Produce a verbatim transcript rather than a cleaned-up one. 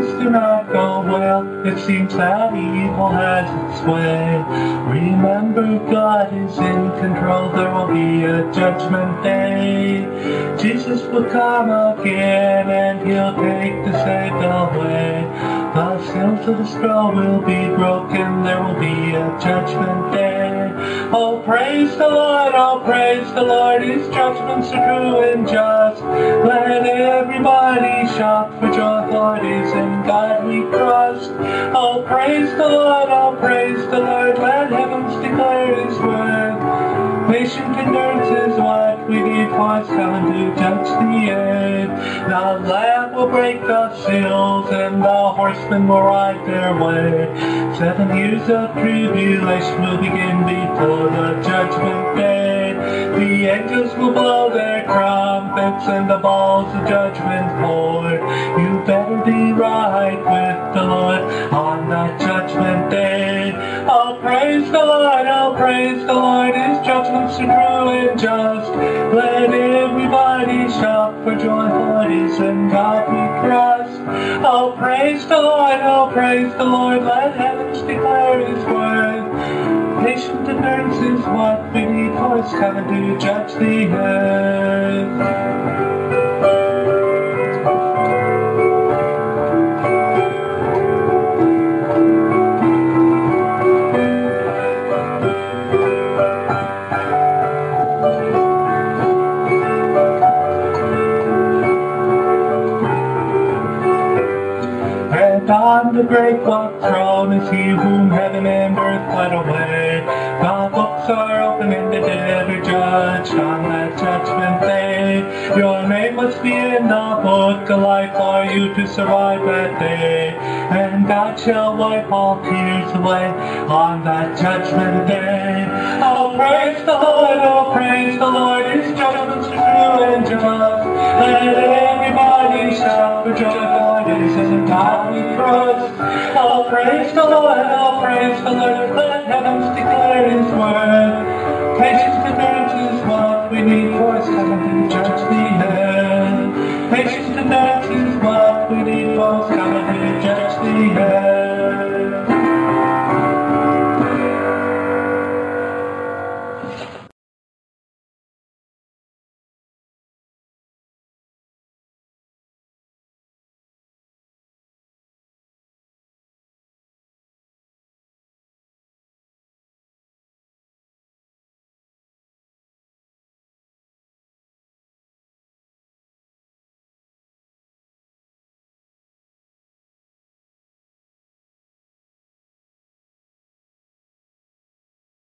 things do not go well, it seems that evil has its way. Remember, God is in control, there will be a judgment day. Jesus will come again and he'll take the saved away. The seals of the scroll will be broken, there will be a judgment day. Oh, praise the Lord, oh, praise the Lord, his judgments are true and just. Let everybody shout for joy, for it is in God we trust. Oh, praise the Lord, oh, praise the Lord, let heavens declare his word. Patient endurance is what we need, for it's coming to judge the earth. The Lamb will break the seals, and the horsemen will ride their way. Seven years of tribulation will begin before the judgment day. The angels will blow their trumpets, and the balls of judgment pour. You better be right with the Lord on that judgment day. Oh, praise the Lord, oh, praise the Lord, his judgments are true and just. Let everybody shout for joy, for it is in God we trust. Oh, praise the Lord, oh, praise the Lord, let heavens declare his word. Patient endurance is what we need, for it's coming to judge the earth. And on the great white throne is he whom heaven and earth fled away. The books are open and the dead are judged on that judgment day. Your name must be in the book of life for you to survive that day. And God shall wipe all tears away on that judgment day. Oh, praise the Lord, oh, praise the Lord, his judgments are true and just. Let everybody shout for joy, for it is in God we trust. Oh, praise the Lord, oh, praise the Lord, let heavens declare his word. Patience and endurance is what we need, for it's coming to judge the earth. Patience and endurance is what we need, for it's coming to judge the earth.